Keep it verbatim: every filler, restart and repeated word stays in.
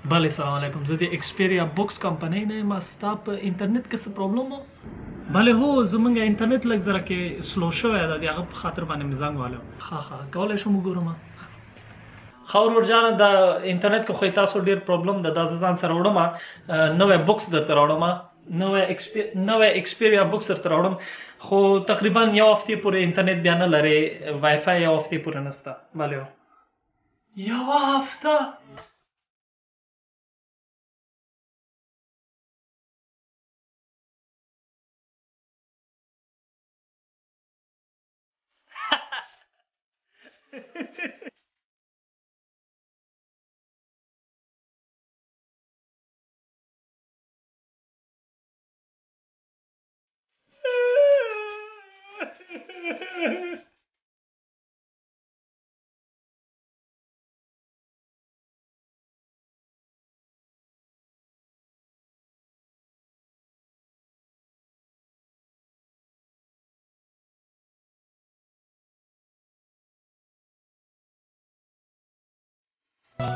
بله سلام علیکم، زه د ایکسپیریا بوکس کمپنۍ نه یم. ستا په انټرنیټ کې څه پرابلم و؟ بله هو، زمونږ انټرنیټ لږ ذره کې سلو شوی ده، د هغه په خاطر باندې مې زنګ والو. ښه ښه کولی شم وګورم. ښه ورور جانه، د انټرنیټ کې خو یې تاسو ډېر پرابلم ده، دا زه ځان سره وړم، نوی بوکس درته راوړم، نوی ایکسپی نوی ایکسپیریا بوکس درته راوړم، خو تقریبا یو هفتې پورې انټرنیټ بیا نه لرې، وای فای یو هفتې پورې نشته. بله یوه هفته